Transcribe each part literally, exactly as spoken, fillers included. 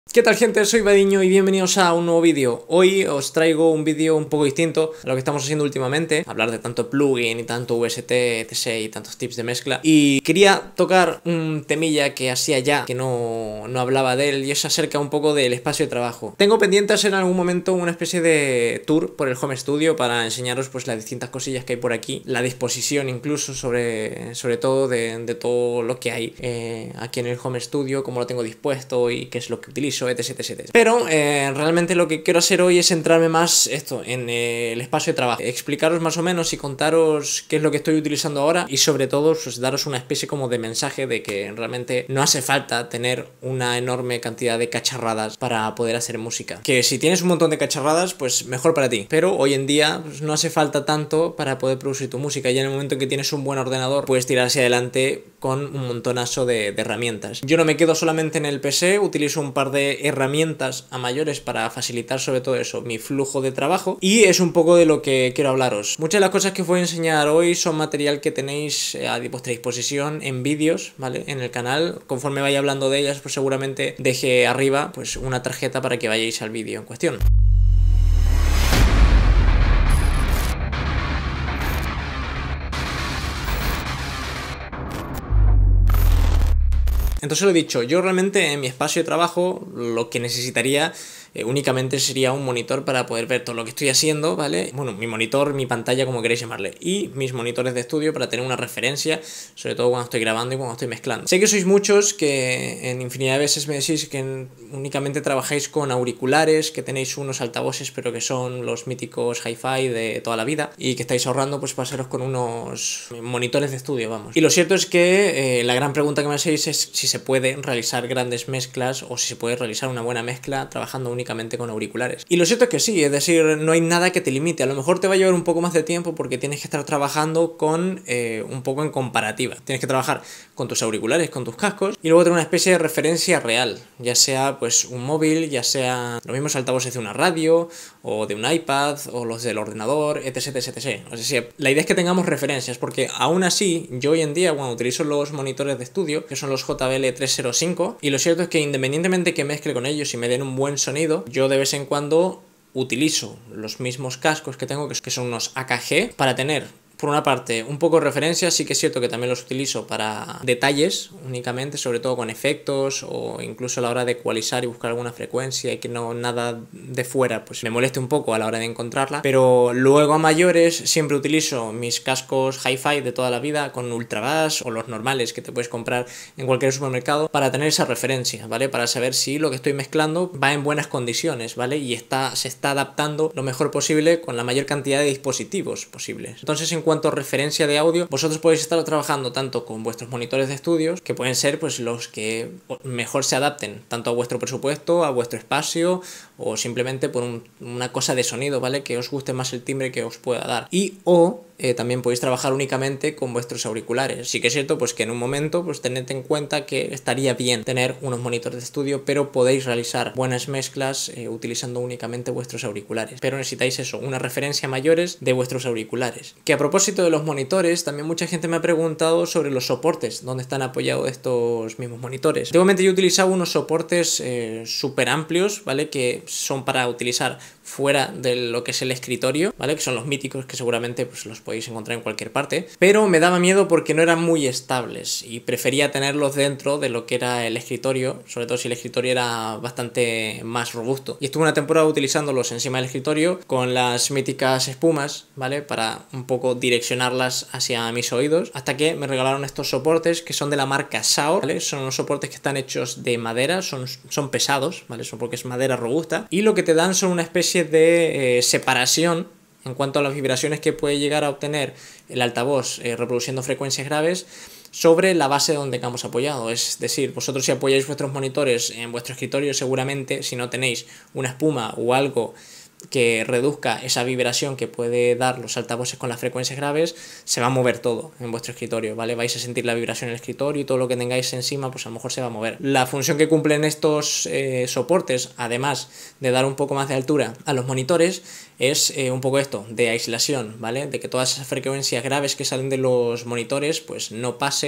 ¿Qué tal, gente? Soy Vadiño y bienvenidos a un nuevo vídeo. Hoy os traigo un vídeo un poco distinto a lo que estamos haciendo últimamente, hablar de tanto plugin y tanto U S T, etcétera y tantos tips de mezcla. Y quería tocar un temilla que hacía ya, que no, no hablaba de él, y es acerca un poco del espacio de trabajo. Tengo pendiente hacer en algún momento una especie de tour por el home studio para enseñaros pues las distintas cosillas que hay por aquí, la disposición incluso sobre, sobre todo de, de todo lo que hay eh, aquí en el home studio, cómo lo tengo dispuesto y qué es lo que utilizo, etc, etc, etc. Pero eh, realmente lo que quiero hacer hoy es centrarme más esto en eh, el espacio de trabajo, explicaros más o menos y contaros qué es lo que estoy utilizando ahora, y sobre todo pues daros una especie como de mensaje de que realmente no hace falta tener una enorme cantidad de cacharradas para poder hacer música, que si tienes un montón de cacharradas pues mejor para ti, pero hoy en día pues, no hace falta tanto para poder producir tu música, y en el momento en que tienes un buen ordenador puedes tirar hacia adelante con un montonazo de, de herramientas. Yo no me quedo solamente en el P C, utilizo un par de herramientas a mayores para facilitar sobre todo eso, mi flujo de trabajo, y es un poco de lo que quiero hablaros. Muchas de las cosas que os voy a enseñar hoy son material que tenéis a vuestra disposición en vídeos, ¿vale? En el canal. Conforme vaya hablando de ellas, pues seguramente deje arriba pues una tarjeta para que vayáis al vídeo en cuestión. Entonces lo he dicho, yo realmente en mi espacio de trabajo lo que necesitaría eh, únicamente sería un monitor para poder ver todo lo que estoy haciendo, ¿vale? Bueno, mi monitor, mi pantalla, como queréis llamarle, y mis monitores de estudio para tener una referencia, sobre todo cuando estoy grabando y cuando estoy mezclando. Sé que sois muchos que en infinidad de veces me decís que en, únicamente trabajáis con auriculares, que tenéis unos altavoces pero que son los míticos hi-fi de toda la vida y que estáis ahorrando pues para haceros con unos monitores de estudio, vamos. Y lo cierto es que eh, la gran pregunta que me hacéis es si se puede realizar grandes mezclas o si se puede realizar una buena mezcla trabajando únicamente con auriculares. Y lo cierto es que sí, es decir, no hay nada que te limite. A lo mejor te va a llevar un poco más de tiempo porque tienes que estar trabajando con eh, un poco en comparativa. Tienes que trabajar con tus auriculares, con tus cascos, y luego tener una especie de referencia real, ya sea pues un móvil, ya sea los mismos altavoces de una radio o de un iPad o los del ordenador, etc, etc, etc. O sea, la idea es que tengamos referencias, porque aún así yo hoy en día cuando utilizo los monitores de estudio, que son los J B L trescientos cinco, y lo cierto es que independientemente que mezcle con ellos y me den un buen sonido, yo de vez en cuando utilizo los mismos cascos que tengo, que son unos A K G, para tener por una parte un poco de referencia. Sí que es cierto que también los utilizo para detalles únicamente, sobre todo con efectos o incluso a la hora de ecualizar y buscar alguna frecuencia y que no nada de fuera pues me moleste un poco a la hora de encontrarla, pero luego a mayores siempre utilizo mis cascos hi-fi de toda la vida con ultrabass o los normales que te puedes comprar en cualquier supermercado para tener esa referencia, ¿vale? Para saber si lo que estoy mezclando va en buenas condiciones, ¿vale? Y está, se está adaptando lo mejor posible con la mayor cantidad de dispositivos posibles. Entonces, en cuanto a referencia de audio, vosotros podéis estar trabajando tanto con vuestros monitores de estudios, que pueden ser pues los que mejor se adapten tanto a vuestro presupuesto, a vuestro espacio, o simplemente por un, una cosa de sonido, ¿vale? Que os guste más el timbre que os pueda dar. Y o Eh, también podéis trabajar únicamente con vuestros auriculares. Sí que es cierto pues que en un momento pues tened en cuenta que estaría bien tener unos monitores de estudio, pero podéis realizar buenas mezclas eh, utilizando únicamente vuestros auriculares, pero necesitáis eso, una referencia mayores de vuestros auriculares. Que a propósito de los monitores, también mucha gente me ha preguntado sobre los soportes, dónde están apoyados estos mismos monitores. De momento yo he utilizado unos soportes eh, súper amplios, ¿vale? Que son para utilizar fuera de lo que es el escritorio, ¿vale? Que son los míticos que seguramente pues los podéis encontrar en cualquier parte, pero me daba miedo porque no eran muy estables y prefería tenerlos dentro de lo que era el escritorio, sobre todo si el escritorio era bastante más robusto. Y estuve una temporada utilizándolos encima del escritorio con las míticas espumas, ¿vale? Para un poco direccionarlas hacia mis oídos, hasta que me regalaron estos soportes que son de la marca Saur, ¿vale? Son unos soportes que están hechos de madera, son, son pesados, ¿vale? Son porque es madera robusta, y lo que te dan son una especie de eh, separación en cuanto a las vibraciones que puede llegar a obtener el altavoz eh, reproduciendo frecuencias graves sobre la base donde hemos apoyado. Es decir, vosotros si apoyáis vuestros monitores en vuestro escritorio, seguramente si no tenéis una espuma o algo que reduzca esa vibración que puede dar los altavoces con las frecuencias graves, se va a mover todo en vuestro escritorio, ¿vale? Vais a sentir la vibración en el escritorio y todo lo que tengáis encima, pues a lo mejor se va a mover. La función que cumplen estos eh, soportes, además de dar un poco más de altura a los monitores, es eh, un poco esto, de aislación, ¿vale? De que todas esas frecuencias graves que salen de los monitores, pues no pase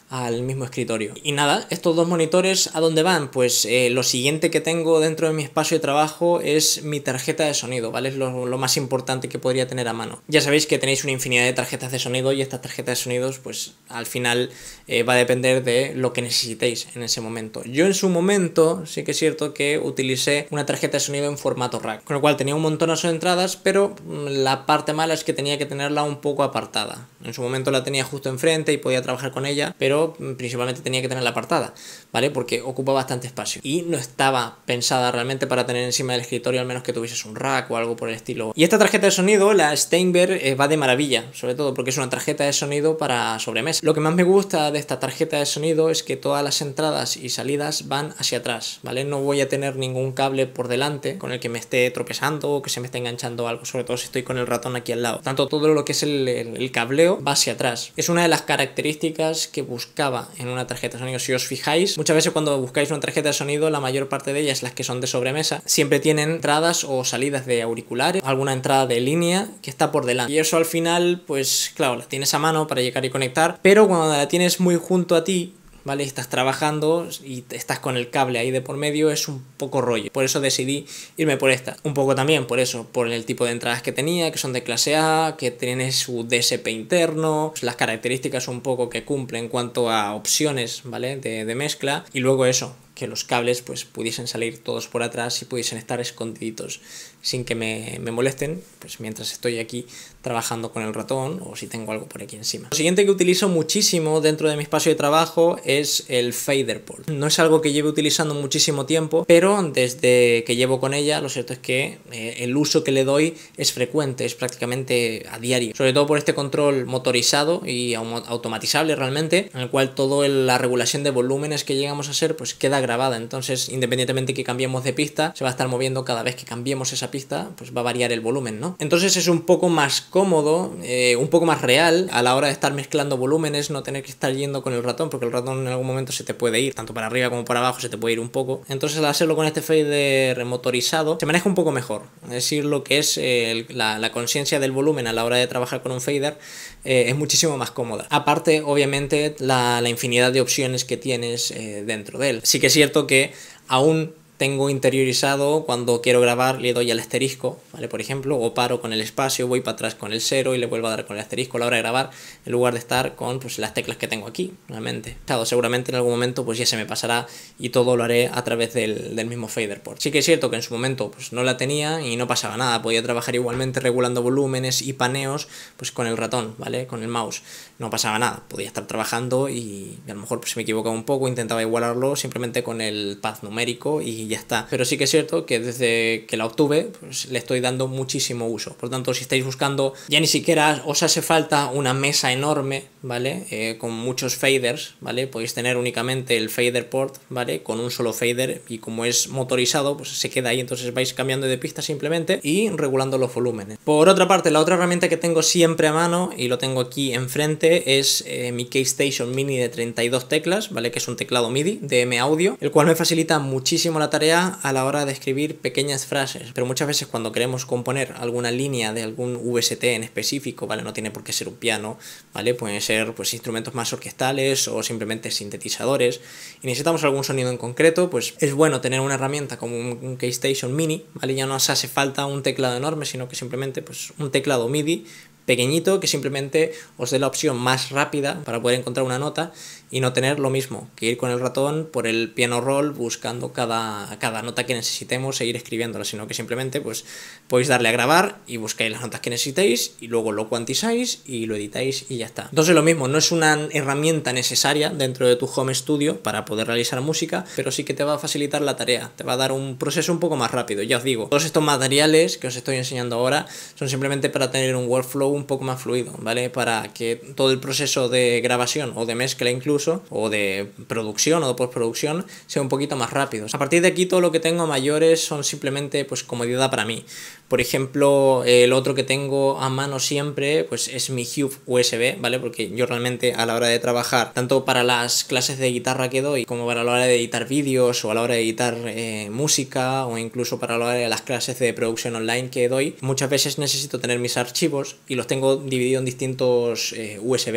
al mismo escritorio. Y nada, estos dos monitores, ¿a dónde van? Pues eh, lo siguiente que tengo dentro de mi espacio de trabajo es mi tarjeta de sonido, ¿vale? Es lo, lo más importante que podría tener a mano. Ya sabéis que tenéis una infinidad de tarjetas de sonido y esta tarjeta de sonidos, pues al final eh, va a depender de lo que necesitéis en ese momento. Yo en su momento sí que es cierto que utilicé una tarjeta de sonido en formato rack, con lo cual tenía un montón de entradas, pero la parte mala es que tenía que tenerla un poco apartada. En su momento la tenía justo enfrente y podía trabajar con ella, pero principalmente tenía que tenerla apartada, ¿vale? Porque ocupa bastante espacio y no estaba pensada realmente para tener encima del escritorio, al menos que tuvieses un rack o algo por el estilo. Y esta tarjeta de sonido, la Steinberg, eh, va de maravilla, sobre todo porque es una tarjeta de sonido para sobremesa. Lo que más me gusta de esta tarjeta de sonido es que todas las entradas y salidas van hacia atrás, ¿vale? No voy a tener ningún cable por delante con el que me esté tropezando o que se me esté enganchando algo, sobre todo si estoy con el ratón aquí al lado. Tanto todo lo que es el, el, el cableo va hacia atrás. Es una de las características que buscaba en una tarjeta de sonido. Si os fijáis, muchas veces cuando buscáis una tarjeta de sonido, la mayor parte de ellas, las que son de sobremesa, siempre tienen entradas o salidas de auriculares, alguna entrada de línea que está por delante. Y eso al final, pues claro, la tienes a mano para llegar y conectar, pero cuando la tienes muy junto a ti, ¿vale? Estás trabajando y estás con el cable ahí de por medio, es un poco rollo. Por eso decidí irme por esta. Un poco también por eso, por el tipo de entradas que tenía, que son de clase A, que tienen su D S P interno, las características un poco que cumple en cuanto a opciones, ¿vale? De, de mezcla. Y luego eso, que los cables pues pudiesen salir todos por atrás y pudiesen estar escondiditos sin que me, me molesten, pues mientras estoy aquí trabajando con el ratón o si tengo algo por aquí encima. Lo siguiente que utilizo muchísimo dentro de mi espacio de trabajo es el fader port. No es algo que lleve utilizando muchísimo tiempo, pero desde que llevo con ella, lo cierto es que eh, el uso que le doy es frecuente, es prácticamente a diario, sobre todo por este control motorizado y automatizable realmente, en el cual toda la regulación de volúmenes que llegamos a hacer pues queda grabada. Entonces, independientemente que cambiemos de pista, se va a estar moviendo cada vez que cambiemos esa pista, pues va a variar el volumen, ¿no? Entonces es un poco más cómodo, eh, un poco más real a la hora de estar mezclando volúmenes, no tener que estar yendo con el ratón, porque el ratón en algún momento se te puede ir, tanto para arriba como para abajo se te puede ir un poco. Entonces al hacerlo con este fader motorizado, se maneja un poco mejor. Es decir, lo que es eh, la, la conciencia del volumen a la hora de trabajar con un fader eh, es muchísimo más cómoda. Aparte, obviamente, la, la infinidad de opciones que tienes eh, dentro de él. Sí que es cierto que aún tengo interiorizado cuando quiero grabar, le doy al asterisco, ¿vale? Por ejemplo, o paro con el espacio, voy para atrás con el cero y le vuelvo a dar con el asterisco a la hora de grabar, en lugar de estar con pues, las teclas que tengo aquí, realmente. Claro, seguramente en algún momento pues ya se me pasará y todo lo haré a través del, del mismo fader port. Sí que es cierto que en su momento pues no la tenía y no pasaba nada, podía trabajar igualmente regulando volúmenes y paneos pues con el ratón, ¿vale? Con el mouse. No pasaba nada, podía estar trabajando y a lo mejor pues me equivocaba un poco, intentaba igualarlo simplemente con el pad numérico y ya está. Pero sí que es cierto que desde que la obtuve pues le estoy dando muchísimo uso. Por tanto, si estáis buscando, ya ni siquiera os hace falta una mesa enorme, ¿vale? Eh, con muchos faders, ¿vale? Podéis tener únicamente el fader port, ¿vale? Con un solo fader y como es motorizado, pues se queda ahí. Entonces vais cambiando de pista simplemente y regulando los volúmenes. Por otra parte, la otra herramienta que tengo siempre a mano y lo tengo aquí enfrente es eh, mi Keystation Mini de treinta y dos teclas, ¿vale? Que es un teclado MIDI de M Audio, el cual me facilita muchísimo la tarea a la hora de escribir pequeñas frases, pero muchas veces cuando queremos componer alguna línea de algún V S T en específico, ¿vale? No tiene por qué ser un piano, ¿vale? Pueden ser pues instrumentos más orquestales o simplemente sintetizadores y necesitamos algún sonido en concreto, pues es bueno tener una herramienta como un, un Keystation Mini, ¿vale? Ya no os hace falta un teclado enorme, sino que simplemente pues un teclado MIDI pequeñito que simplemente os dé la opción más rápida para poder encontrar una nota y no tener lo mismo que ir con el ratón por el piano roll buscando cada, cada nota que necesitemos e ir escribiéndola, sino que simplemente pues podéis darle a grabar y buscáis las notas que necesitéis y luego lo cuantizáis y lo editáis y ya está. Entonces lo mismo, no es una herramienta necesaria dentro de tu home studio para poder realizar música, pero sí que te va a facilitar la tarea, te va a dar un proceso un poco más rápido. Ya os digo, todos estos materiales que os estoy enseñando ahora son simplemente para tener un workflow un poco más fluido, ¿vale? Para que todo el proceso de grabación o de mezcla incluso, o de producción o de postproducción sea un poquito más rápido. A partir de aquí todo lo que tengo mayores son simplemente pues comodidad para mí. Por ejemplo, el otro que tengo a mano siempre pues es mi Hub U S B, ¿vale? Porque yo realmente a la hora de trabajar, tanto para las clases de guitarra que doy, como para la hora de editar vídeos o a la hora de editar eh, música o incluso para la hora de las clases de producción online que doy, muchas veces necesito tener mis archivos y los tengo divididos en distintos eh, U S Bs.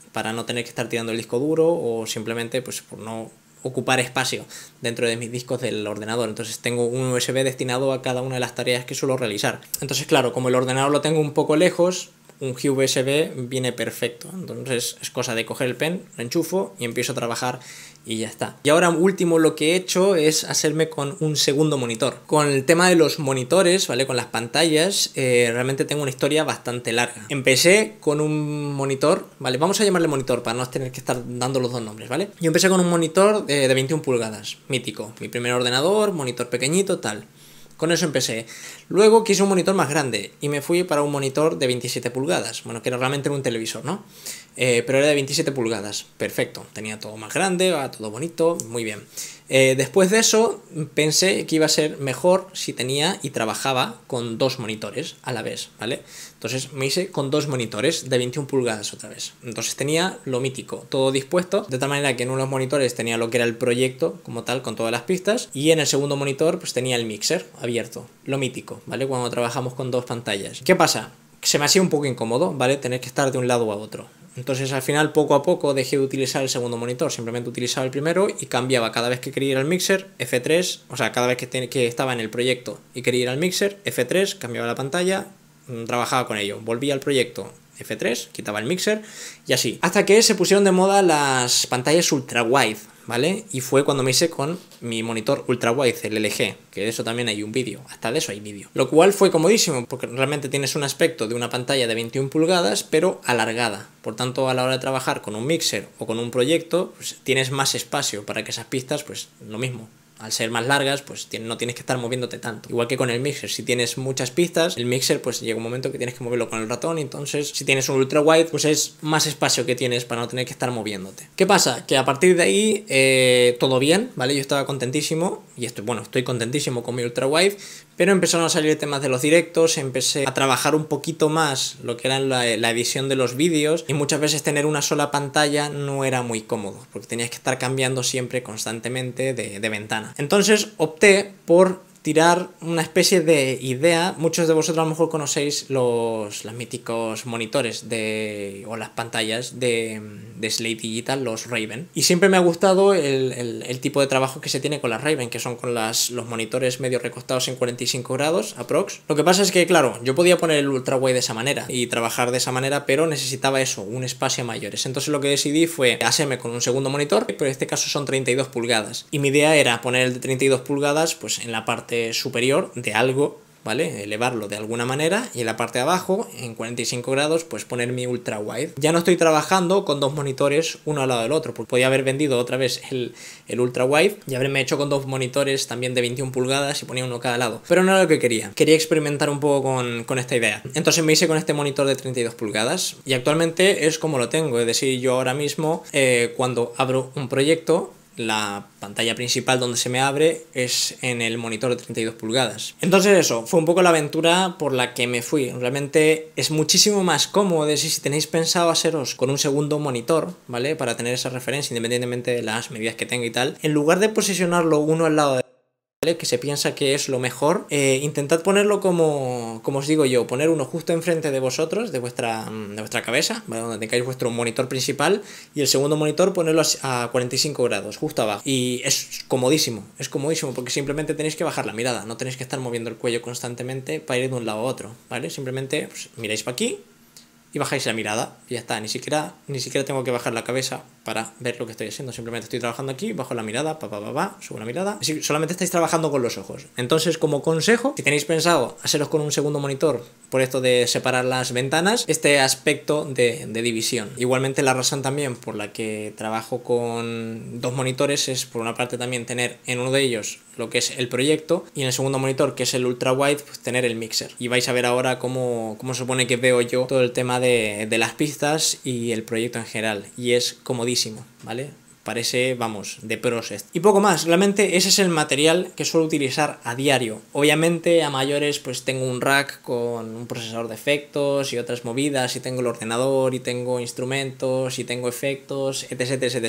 para no tener que estar tirando el disco duro o simplemente pues por no ocupar espacio dentro de mis discos del ordenador. Entonces tengo un U S B destinado a cada una de las tareas que suelo realizar. Entonces claro, como el ordenador lo tengo un poco lejos, un U S B viene perfecto. Entonces es cosa de coger el pen, lo enchufo y empiezo a trabajar y ya está. Y ahora último lo que he hecho es hacerme con un segundo monitor. Con el tema de los monitores, ¿vale? Con las pantallas, eh, realmente tengo una historia bastante larga. Empecé con un monitor, ¿vale? Vamos a llamarle monitor para no tener que estar dando los dos nombres, ¿vale? Yo empecé con un monitor de, de veintiún pulgadas, mítico. Mi primer ordenador, monitor pequeñito, tal. Con eso empecé. Luego quise un monitor más grande y me fui para un monitor de veintisiete pulgadas. Bueno, que era realmente un televisor, ¿no? Eh, pero era de veintisiete pulgadas. Perfecto. Tenía todo más grande, todo bonito, muy bien. Eh, después de eso pensé que iba a ser mejor si tenía y trabajaba con dos monitores a la vez, ¿vale? Entonces me hice con dos monitores de veintiún pulgadas otra vez. Entonces tenía lo mítico, todo dispuesto, de tal manera que en uno de los monitores tenía lo que era el proyecto como tal, con todas las pistas, y en el segundo monitor pues tenía el mixer abierto, lo mítico, ¿vale? Cuando trabajamos con dos pantallas. ¿Qué pasa? Se me hacía un poco incómodo, ¿vale? Tener que estar de un lado a otro. Entonces al final poco a poco dejé de utilizar el segundo monitor, simplemente utilizaba el primero y cambiaba cada vez que quería ir al mixer, F tres, o sea, cada vez que, te, que estaba en el proyecto y quería ir al mixer, F tres, cambiaba la pantalla, mmm, trabajaba con ello, volvía al proyecto, F tres, quitaba el mixer y así. Hasta que se pusieron de moda las pantallas ultra wide, ¿vale? Y fue cuando me hice con mi monitor ultra wide, el L G, que de eso también hay un vídeo, hasta de eso hay vídeo. Lo cual fue comodísimo, porque realmente tienes un aspecto de una pantalla de veintiún pulgadas, pero alargada. Por tanto, a la hora de trabajar con un mixer o con un proyecto, pues tienes más espacio para que esas pistas, pues lo mismo. Al ser más largas, pues no tienes que estar moviéndote tanto. Igual que con el mixer, si tienes muchas pistas, el mixer pues llega un momento que tienes que moverlo con el ratón, y entonces si tienes un ultra wide, pues es más espacio que tienes para no tener que estar moviéndote. ¿Qué pasa? Que a partir de ahí, eh, todo bien, ¿vale? Yo estaba contentísimo, y estoy, bueno, estoy contentísimo con mi ultra wide, pero empezaron a salir temas de los directos, empecé a trabajar un poquito más lo que era la, la edición de los vídeos, y muchas veces tener una sola pantalla no era muy cómodo, porque tenías que estar cambiando siempre constantemente de, de ventana. Entonces opté por tirar una especie de idea. Muchos de vosotros a lo mejor conocéis los, los míticos monitores de, o las pantallas de, de Slate Digital, los Raven. Y siempre me ha gustado el, el, el tipo de trabajo que se tiene con las Raven, que son con las, los monitores medio recostados en cuarenta y cinco grados, aprox. Lo que pasa es que, claro, yo podía poner el ultra wide de esa manera y trabajar de esa manera, pero necesitaba eso, un espacio mayores. Entonces lo que decidí fue hacerme con un segundo monitor, pero en este caso son treinta y dos pulgadas. Y mi idea era poner el de treinta y dos pulgadas pues en la parte superior de algo, ¿vale? Elevarlo de alguna manera, y en la parte de abajo, en cuarenta y cinco grados, pues poner mi ultra wide. Ya no estoy trabajando con dos monitores uno al lado del otro, porque podía haber vendido otra vez el, el ultra wide y haberme hecho con dos monitores también de veintiún pulgadas y ponía uno a cada lado. Pero no era lo que quería. Quería experimentar un poco con, con esta idea. Entonces me hice con este monitor de treinta y dos pulgadas y actualmente es como lo tengo. Es decir, yo ahora mismo, eh, cuando abro un proyecto, la pantalla principal donde se me abre es en el monitor de treinta y dos pulgadas. Entonces eso, fue un poco la aventura por la que me fui. Realmente es muchísimo más cómodo. De si tenéis pensado haceros con un segundo monitor, ¿vale? Para tener esa referencia independientemente de las medidas que tenga y tal, en lugar de posicionarlo uno al lado de que se piensa que es lo mejor, eh, intentad ponerlo como, como os digo yo, poner uno justo enfrente de vosotros, de vuestra, de vuestra cabeza, ¿vale? Donde tengáis vuestro monitor principal, y el segundo monitor ponerlo a cuarenta y cinco grados, justo abajo. Y es comodísimo, es comodísimo porque simplemente tenéis que bajar la mirada, no tenéis que estar moviendo el cuello constantemente para ir de un lado a otro, ¿vale? Simplemente pues, miráis para aquí y bajáis la mirada y ya está. Ni siquiera, ni siquiera tengo que bajar la cabeza para ver lo que estoy haciendo. Simplemente estoy trabajando aquí, bajo la mirada, pa, pa, pa, pa, subo la mirada. Así, solamente estáis trabajando con los ojos. Entonces, como consejo, si tenéis pensado haceros con un segundo monitor, por esto de separar las ventanas, este aspecto de, de división. Igualmente, la razón también por la que trabajo con dos monitores es, por una parte, también tener en uno de ellos lo que es el proyecto, y en el segundo monitor, que es el ultra wide, pues tener el mixer. Y vais a ver ahora cómo, cómo se supone que veo yo todo el tema de, de las pistas y el proyecto en general. Y es comodísimo, ¿vale? Parece, vamos, de pros esto. Y poco más, realmente ese es el material que suelo utilizar a diario. Obviamente a mayores pues tengo un rack con un procesador de efectos y otras movidas, y tengo el ordenador, y tengo instrumentos, y tengo efectos, etc, etc, etcétera.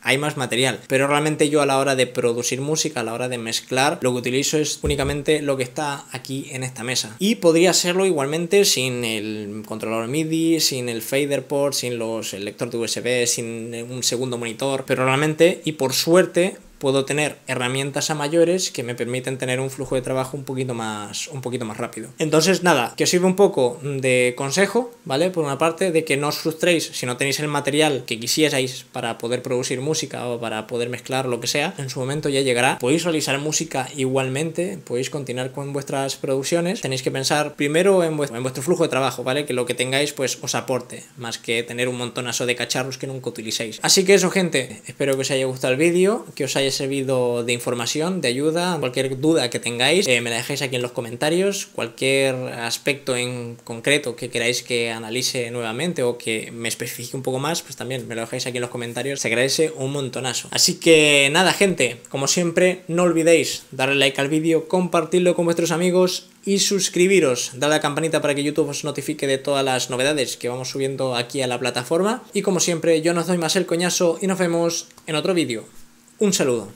hay más material, pero realmente yo a la hora de producir música, a la hora de mezclar, lo que utilizo es únicamente lo que está aquí en esta mesa. Y podría hacerlo igualmente sin el controlador MIDI, sin el fader port, sin los, el lector de U S B, sin un segundo monitor, pero realmente, y por suerte, puedo tener herramientas a mayores que me permiten tener un flujo de trabajo un poquito más, un poquito más rápido. Entonces, nada, que os sirva un poco de consejo, ¿vale? Por una parte, de que no os frustréis si no tenéis el material que quisierais para poder producir música o para poder mezclar lo que sea. En su momento ya llegará. Podéis realizar música igualmente, podéis continuar con vuestras producciones. Tenéis que pensar primero en vuestro, en vuestro flujo de trabajo, ¿vale? Que lo que tengáis pues os aporte, más que tener un montonazo de cacharros que nunca utilicéis. Así que eso, gente, espero que os haya gustado el vídeo, que os haya servido de información, de ayuda. Cualquier duda que tengáis, eh, me la dejáis aquí en los comentarios. Cualquier aspecto en concreto que queráis que analice nuevamente o que me especifique un poco más, pues también me lo dejáis aquí en los comentarios. Se agradece un montonazo. Así que nada, gente, como siempre, no olvidéis darle like al vídeo, compartirlo con vuestros amigos y suscribiros. Dale a la campanita para que YouTube os notifique de todas las novedades que vamos subiendo aquí a la plataforma. Y como siempre, yo no os doy más el coñazo y nos vemos en otro vídeo. Un saludo.